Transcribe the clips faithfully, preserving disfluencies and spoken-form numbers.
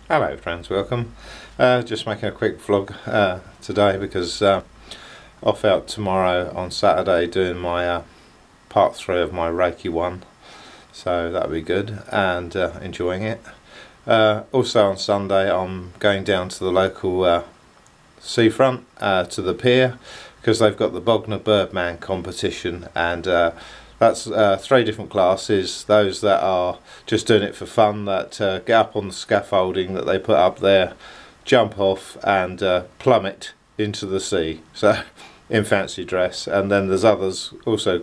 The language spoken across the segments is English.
Hello friends, welcome. Uh, just making a quick vlog uh, today because uh, off out tomorrow on Saturday doing my uh, part three of my Reiki one, so that'll be good and uh, enjoying it. Uh, also on Sunday I'm going down to the local uh, seafront uh, to the pier because they've got the Bognor Birdman competition, and uh, that's uh, three different classes. Those that are just doing it for fun, that uh, get up on the scaffolding that they put up there, jump off and uh, plummet into the sea, so in fancy dress. And then there's others also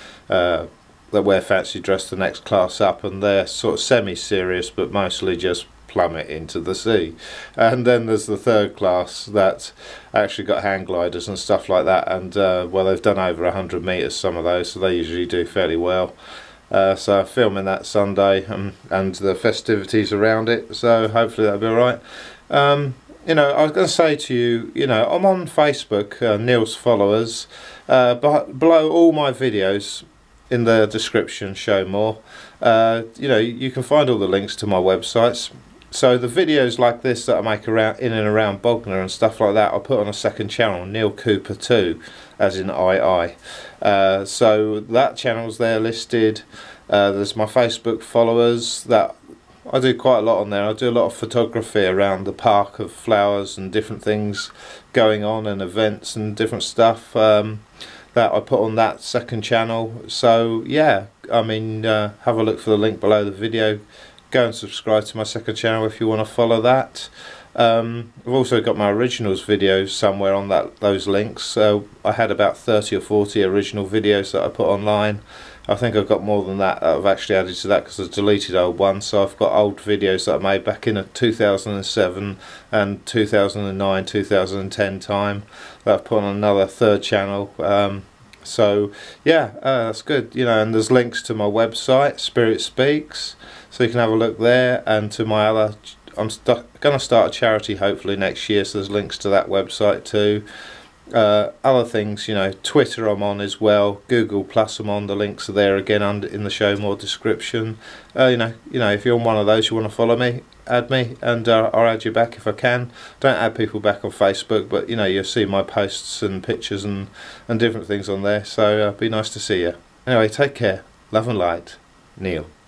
uh, that wear fancy dress the next class up, and they're sort of semi-serious but mostly just plummet into the sea. And then there's the third class that actually got hang gliders and stuff like that, and uh, well, they've done over a hundred meters, some of those, so they usually do fairly well. Uh, so I'm filming that Sunday and, and the festivities around it, so hopefully that'll be alright. Um, you know, I was going to say to you, you know, I'm on Facebook, uh, Neil's Followers, uh, but below all my videos in the description, show more, uh, you know, you can find all the links to my websites. So the videos like this that I make around in and around Bognor and stuff like that, I'll put on a second channel, Neil Cooper two, as in I I. Uh, so that channel's there listed. Uh, there's my Facebook followers that I do quite a lot on there. I do a lot of photography around the park of flowers and different things going on and events and different stuff um, that I put on that second channel. So yeah, I mean, uh, have a look for the link below the video. Go and subscribe to my second channel if you want to follow that. Um, I've also got my originals videos somewhere on that those links. So I had about thirty or forty original videos that I put online. I think I've got more than that, that I've actually added to that because I've deleted old ones. So I've got old videos that I made back in two thousand seven and two thousand nine, two thousand ten time that I've put on another third channel. Um, so yeah, uh, that's good, you know. And there's links to my website, Spirit Speaks, so you can have a look there, and to my other, I'm going to start a charity hopefully next year, so there's links to that website too. Uh, other things, you know, Twitter I'm on as well, Google Plus I'm on, the links are there again under in the show more description. Uh, you know, you know, if you're on one of those, you want to follow me, add me, and uh, I'll add you back if I can. Don't add people back on Facebook, but you know, you'll see my posts and pictures and and different things on there. So uh, be nice to see you. Anyway, take care, love and light, Neil.